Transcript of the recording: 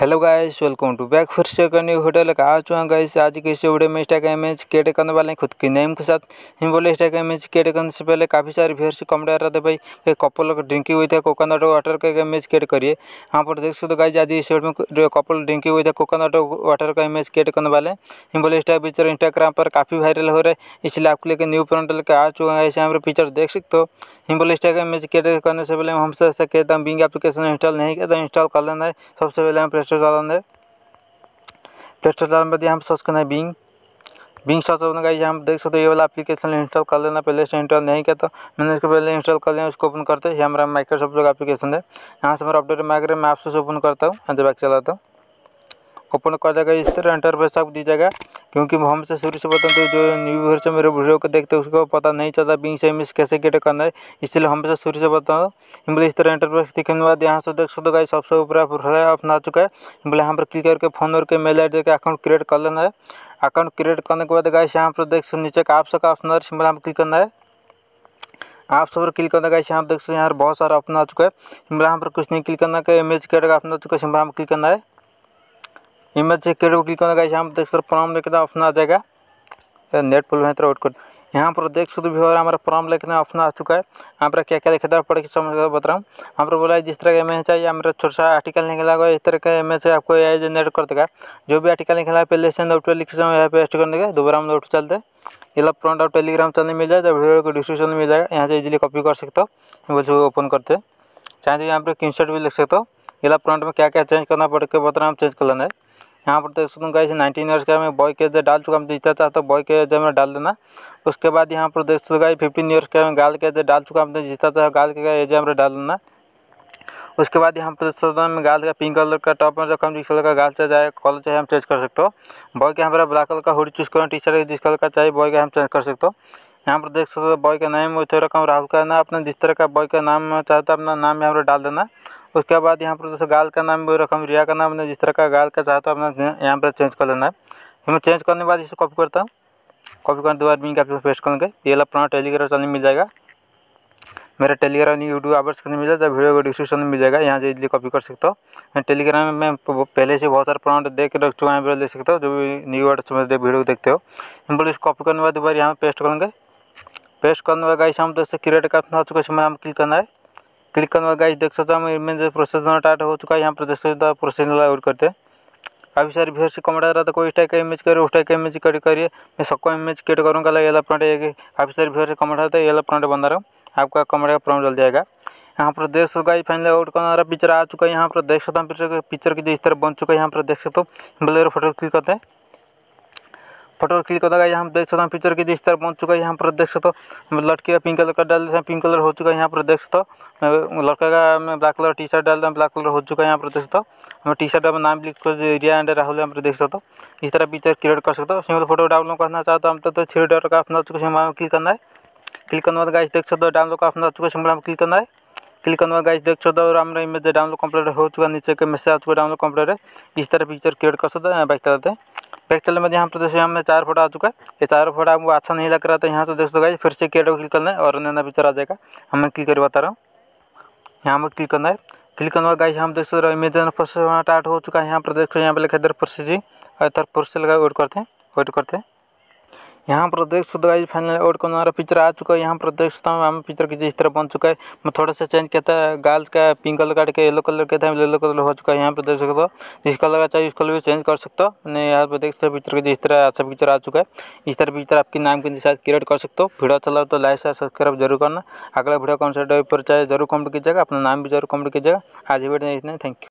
Hello guys, welcome to back फिर से new video लेकर आ चुका गाइस। आज की इस वीडियो में इस टाइप का इमेज क्रिएट करने वाले हैं खुद के नेम के साथ। हम बोले इस टाइप का इमेज क्रिएट करने से पहले काफ़ी सारे व्यूअर्स से कमेंट आ रहा था, भाई एक कपल ड्रिंकिंग हुई था कोकोनट वाटर का इमेज क्रिएट करिए। यहाँ पर देख सकते गाइस, आज इस वीडियो में कपल ड्रिंकिंग हुई था कोकोनट वाटर का इमेज क्रिएट करने वाले हैं। हम बोले इस टाइप पिक्चर इंस्टाग्राम पर काफ़ी वायरल हो रहा है, इसलिए आपके लिए न्यू प्रिंट लेकर आ चुका है। यहाँ पर पिक्चर देख सकते हो। हम बोले इस टाइप का इमेज क्रिएट करने से पहले हमसे कहता हूँ बिंग एप्लीकेशन इंस्टॉल नहीं किया तो इंस्टॉल कर लेना है। सबसे पहले हम प्ले स्टोर चलाना है। प्ले स्टोर चलाने बाद यहाँ सर्च करना है बिंग सर्च करने का यहाँ देख सकते हो। ये वाला एप्लीकेशन इंस्टॉल कर लेना, पहले से इंस्टॉल नहीं किया तो मैंने इसको पहले इंस्टॉल कर लिया। उसको ओपन करते हैं। ये हमारा माइक्रोसॉफ्ट का एप्लीकेशन है। यहाँ से मेरा अपडेट माइक्रो मैं ऐप्स से ओपन करता हूँ, यहाँ बैक चलाता हूँ। ओपन कर देगा इस तरह इंटरफेस आपको दी जाएगा। क्योंकि हमसे शुरू से बताते हैं, जो न्यू व्यूअर से मेरे वीडियो को देखते हैं उसको पता नहीं चलता बिंग से इमेज कैसे क्रिएट करना है, इसलिए हमसे शुरू से बता दो। बोले इस तरह इंटरफेस दिखने के बाद यहाँ से देख सकते गाइस सबसे ऊपर अपना आ चुका है। बोले यहाँ पर क्लिक करके फोन और के मेल आई डी का अकाउंट क्रिएट कर लेना है। अकाउंट क्रिएट करने के बाद गाइस यहाँ पर देख सकते नीचे का आपसे का ऑप्शन सिंबल यहाँ पर क्लिक करना है। आप सब पर क्लिक करना गाइस, यहाँ देख सकते यहाँ बहुत सारा ऑप्शन आ चुका है। यहाँ पर कुछ नहीं क्लिक करना का इमेज क्रिएट का ऑप्शन आ चुका है, सिंबल यहाँ पर क्लिक करना है। इमेज से क्रिएट क्लिक करना गाइस, यहाँ पर देख सकते प्रॉम्प्ट लिखना ऑप्शन आ जाएगा। नेट पुल है तो आउट कर। यहाँ पर देख सकते भी हमारा प्रॉम्प्ट लिखना ऑप्शन आ चुका है। यहाँ पर क्या क्या लिखा था पढ़ के समझ कर बता रहा हूँ। यहाँ पर बोला है जिस तरह का इमेज चाहिए, हमारा छोटा सा आर्टिकल निकला हुआ है, इस तरह का इमेज आपको AI जनरेट कर देगा। जो भी आर्टिकल निकला है पहले से नोट पर लिख यहाँ पे पेस्ट कर देगा। दोबारा हम नोट चलते हैं। ये प्रिंट आउट टेलीग्राम चैनल मिल जाए तो वीडियो को डिस्क्रिप्शन में मिल जाएगा, यहाँ से इजीली कॉपी कर सकते हो। बोल ओपन करते हैं, चाहे तो यहाँ पर स्क्रीनशॉट भी लिख सकते हो। ये प्रिंट में क्या क्या चेंज करना पड़ के बता रहा हूँ, चेंज कर लेना है। यहाँ पर देख सकते गाइस 19 ईयर्स का मैं बॉय के एज डाल चुका हूँ, जीता चाहता हूँ बॉय के एज में डाल देना। उसके बाद यहाँ पर देख सकते गाइस 15 ईयर्स का मैं गाल के एज डाल चुका हूँ, जीता चाहता गाल के एज में डाल देना। उसके बाद यहाँ पर देख सकते मैं गाल का पिंक कलर का टॉप में रखा हूँ, जिस कलर का गाल चाहे कलर चाहे हम चेंज कर सकते हो। बॉय के यहाँ पर ब्लैक कलर का हुडी चूज करो, टी शर्ट जिस कलर का चाहिए बॉय का हम चेंज कर सकते हो। यहाँ पर देख सकते हो बॉय का नाम वही रखा हूँ राहुल का ना, अपना जिस तरह का बॉय का नाम चाहता है अपना नाम यहाँ पर डाल देना। उसके बाद यहाँ पर जैसे गाल का नाम भी रखा हूँ रिया का नाम, जिस तरह का गाल का चाहता हूँ अपना यहाँ पर चेंज कर लेना है। फिर मैं चेंज करने के बाद इसे कॉपी करता हूँ। कॉपी करने के बाद बिंग आप पेस्ट करेंगे। ये अपना टेलीग्राम चैनल मिल जाएगा, मेरा टेलीग्राम यूट्यूब आवर्स करने मिल जाएगा, वीडियो को डिस्क्रिप्शन में मिल जाएगा, यहाँ से इजीली कॉपी कर सकते हो। मैं टेलीग्राम में पहले से बहुत सारे प्रोडक्ट देख के रख चुका हूँ, ले सकते हो जो भी न्यू वर्ड्स में वीडियो देखते हो। सिंपल इसको कॉपी करने के बाद दोबारा यहाँ पेस्ट करेंगे। पेस्ट करने के बाद गाइस हम दोस्तों क्रिएट का ऑप्शन आ चुका है, इसमें हम क्लिक करना है। क्लिक करने के बाद गाइस देख सकते हो हम इमेज प्रोसेस स्टार्ट हो चुका है। यहाँ पर देख सकते हो प्रोसेस आउट करते हैं। काफ़ी सारे व्यूअर्स से कमेंट आ रहा था कोई इस टाइप का इमेज करिए, उस टाइप का इमेज करिए। मैं सबको इमेज क्रिएट करूँगा। ये प्रोडक्ट काफ़ी सारे व्यूअर्स से कमेंट आता है, ये प्रोडक्ट बना रहा हूँ, आपका कमेंट का प्रॉब्लम चल जाएगा। यहाँ पर देख सकते गाइस फाइनली आउट करना रहा पिक्चर आ चुका है। यहाँ पर देख सकते हैं पिक्चर की जिस तरह बन चुका है। यहाँ पर देख सकते हो ब्लर फोटो क्लिक करते हैं। फोटो क्लिक करता है, यहाँ देख सकते हैं पिक्चर की जिस तरह पहुँच चुका है। यहाँ पर देख सकते हो लड़के का पिंक कलर का डाल देते हैं, पिंक कलर हो चुका है। यहाँ पर देख सकते हो लड़का का मैं ब्लैक कलर टी शर्ट डाल दें, ब्लैक कलर हो चुका है। यहाँ पर देख सकते हो मैं टी शर्ट में नाम लिख कर रिया एंड राहुल यहाँ पर देख सकते हो। इस तरह पिक्चर क्रिएट कर सकते हो। सिंपल फोटो डाउनलोड करना चाहता हूँ तो 3 डॉट का ऑप्शन आ चुका है, क्लिक करना है। क्लिक करने के बाद गाइस देख सकते हो डाउनलोड का ऑप्शन आ चुका है, सिंपल क्लिक करना है। क्लिक करने के बाद गाइस देख सकते हो हमारा इमेज डाउनलोड कंप्लीट हो चुका है, नीचे के मैसेज आ चुका है डाउनलोड कंप्लीट है। इस तरह पिक्चर क्रिएट कर सकते हैं। बैक चलाते हैं। बैक चलने में यहाँ पर जैसे हमें 4 फोटो आ चुका है। ये 4 फोटो आपको अच्छा नहीं लग रहा था, यहाँ से देख सकते गाइस फिर से क्रिएट क्लिक करना है और नया पिक्चर आ जाएगा। हमें क्लिक कर बता रहा हूँ, यहाँ पर क्लिक करना है। क्लिक करने के बाद गाइस हम देख सकते इमेज प्रोसेस स्टार्ट हो चुका है। यहाँ पर देख सकते यहाँ पर लिखा है प्रोसेसिंग, प्रोसेस लगा वेट करते हैं। यहाँ पर देख सकते गाइस फाइनल आउट करने वाला पिक्चर आ चुका है। यहाँ पर देख सकता हूँ हम पिक्चर की जिस तरह बन चुका है। मैं थोड़ा सा चेंज किया था, गाल का पिंक कलर काट के येलो कलर किया था, येलो कलर हो चुका है। यहाँ पर देख सकते हो जिस कलर का चाहिए उस कलर भी चेंज कर सकते हो। मैंने यहाँ पर देख सकते हो पिक्चर की जिस तरह अच्छा पिक्चर आ चुका है। इस तरह पिक्चर आपके नाम के साथ क्रिएट कर सकते हो। वीडियो चलाओ तो लाइक से सब्सक्राइब जरूर करना। अगला वीडियो कौन सा पर चाहे जरूर कमेंट कीजिएगा, अपना नाम भी जरूर कमेंट कीजिएगा। आज वीडियो इतना, थैंक यू।